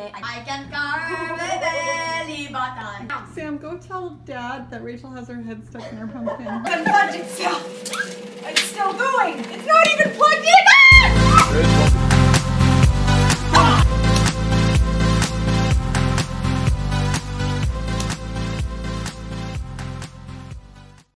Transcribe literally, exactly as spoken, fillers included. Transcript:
it. I can carve a belly button. Sam, go tell Dad that Rachel has her head stuck in her pumpkin. Unplugged itself. It's still going. It's not even plugged in.